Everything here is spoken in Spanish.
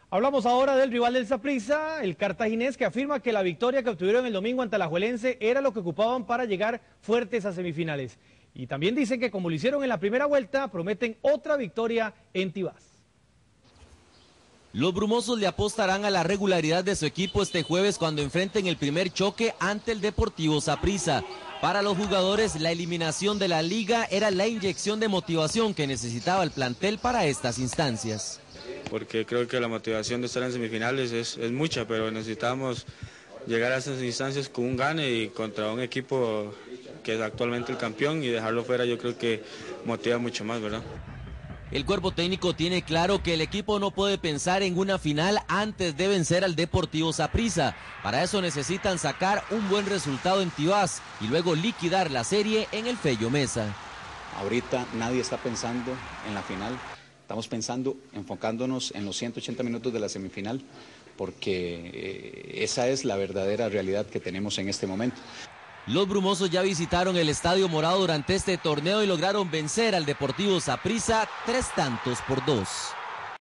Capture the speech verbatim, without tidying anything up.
Hablamos ahora del rival del Saprissa, el cartaginés, que afirma que la victoria que obtuvieron el domingo ante Alajuelense era lo que ocupaban para llegar fuertes a semifinales. Y también dicen que como lo hicieron en la primera vuelta, prometen otra victoria en Tibás. Los brumosos le apostarán a la regularidad de su equipo este jueves cuando enfrenten el primer choque ante el Deportivo Saprissa. Para los jugadores, la eliminación de la liga era la inyección de motivación que necesitaba el plantel para estas instancias. Porque creo que la motivación de estar en semifinales es, es mucha, pero necesitamos llegar a esas instancias con un gane y contra un equipo que es actualmente el campeón, y dejarlo fuera yo creo que motiva mucho más, ¿verdad? El cuerpo técnico tiene claro que el equipo no puede pensar en una final antes de vencer al Deportivo Saprissa. Para eso necesitan sacar un buen resultado en Tibás y luego liquidar la serie en el Fello Mesa. Ahorita nadie está pensando en la final. Estamos pensando, enfocándonos en los ciento ochenta minutos de la semifinal, porque eh, esa es la verdadera realidad que tenemos en este momento. Los brumosos ya visitaron el Estadio Morado durante este torneo y lograron vencer al Deportivo Saprissa tres tantos por dos.